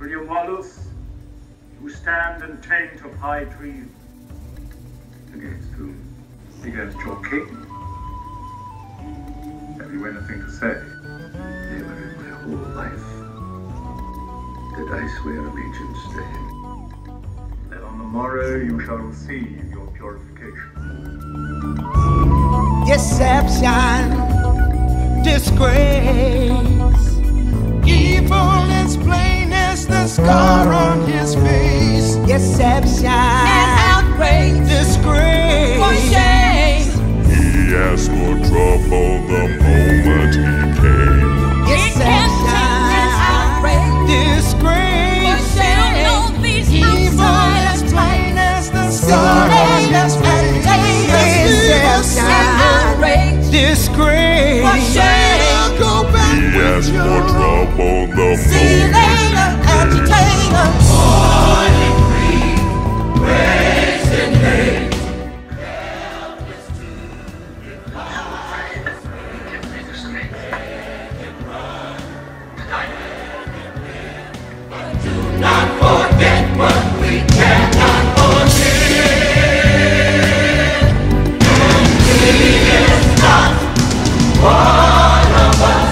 William Wallace, you stand in taint of high treason. Against whom? Against your king. Have you anything to say? Never in my whole life did I swear allegiance to him. Then on the morrow you shall receive your purification. Deception, disgrace, evil is plain as the scar on his face. Deception and outrage, disgrace, for shame. He asked for trouble the moment he came. Deception and outrage, disgrace, for shame. Evil is plain as the scar on his face. Deception and outrage, disgrace, for shame. Go back. He asked for trouble the moment he Later, agitator. Born and free, raised in hate. Give me the strength to die. Do not forget what we cannot forget. He is not one of us.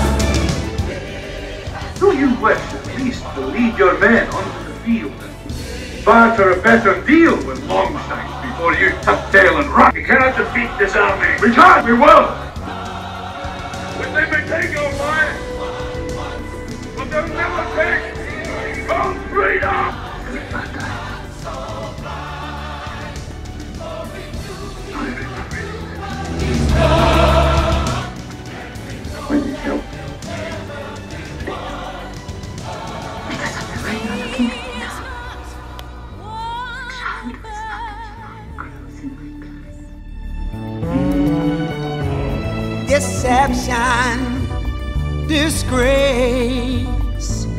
Do you wish at least to lead your men onto the field and barter a better deal with Longshanks before you tuck tail and run? We cannot defeat this army. We can't, we will. But they may take our lives, but they'll never take our freedom. When you help. Deception, disgrace,